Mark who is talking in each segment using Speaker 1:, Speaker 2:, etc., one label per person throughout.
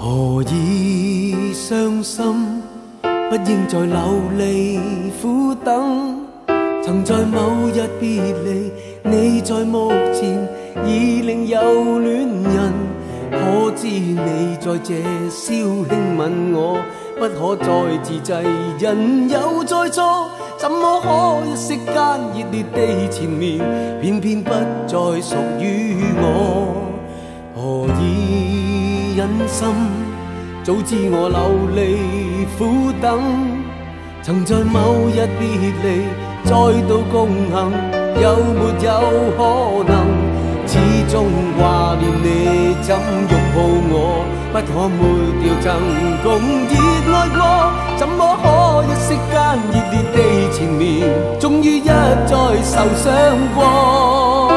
Speaker 1: 何以傷心？不應再流離苦等。曾在某日別離，你在目前已另有戀人。可知你在這宵輕吻我，不可再自制，人有再錯，怎麼可一息間熱烈地纏綿，偏偏不再屬於我。何以忍心？早知我流離苦等，曾在某日別離，再度共行，有沒有可能？始終掛念你，怎擁抱我？不可抹掉曾共熱愛過，怎麼可一息間熱烈地纏綿，終於一再受傷過。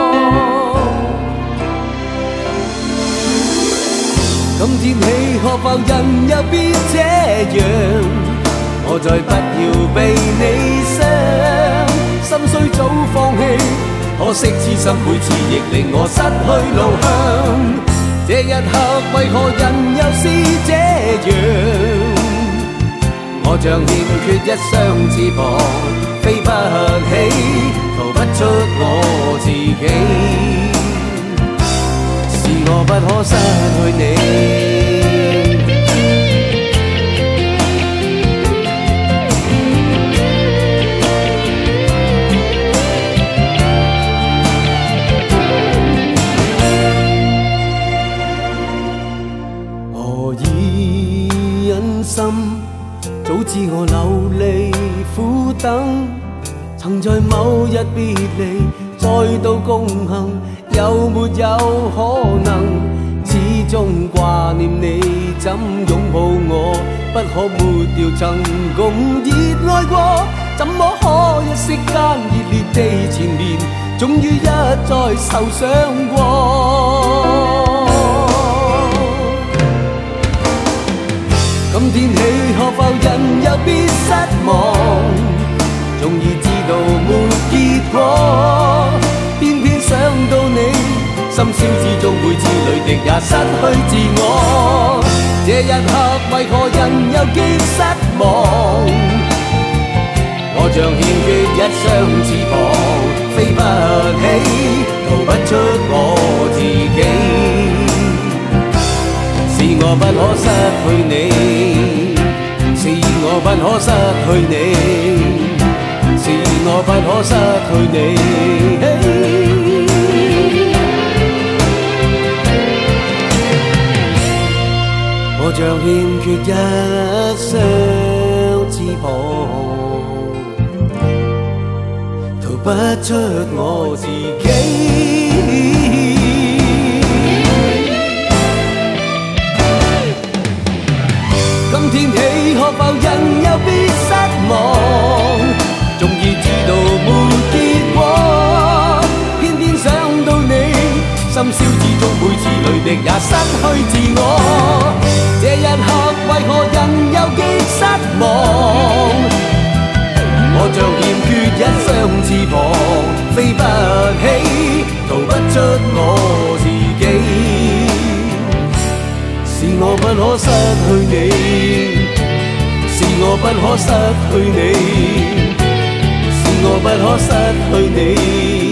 Speaker 1: 今天起可否人又別這樣？我再不要被你傷，心雖早放棄，可惜痴心每次亦令我失去路向。這一刻為何人又是這樣？我像欠缺一雙翅膀，飛不起，逃不出我自己。是我不可失去你。何以忍心？早知我流離苦等，曾在某日別離，再度共行，有沒有可能？始終掛念你，怎擁抱我？不可抹掉曾共熱愛過，怎麼可一息間熱烈地纏綿，終於一再受傷過。今天起可否人又別失望？終於知道沒結果，偏偏想到你，深宵之中每次淚滴也失去自我。這一刻為何人又極失望？我像欠缺一雙翅膀，飛不起，逃不出我自己。是我不可失去你，是我不可失去你，是我不可失去你。我像欠缺一雙翅膀，逃不出我自己。今天起可否人又別失望？終於知道沒結果，偏偏想到你，深宵之中每次淚滴也失去自我。這一刻為何人又極失望？我像欠缺一雙翅膀，飛不起，逃不出我自己。是我不可失去你，是我不可失去你，是我不可失去你。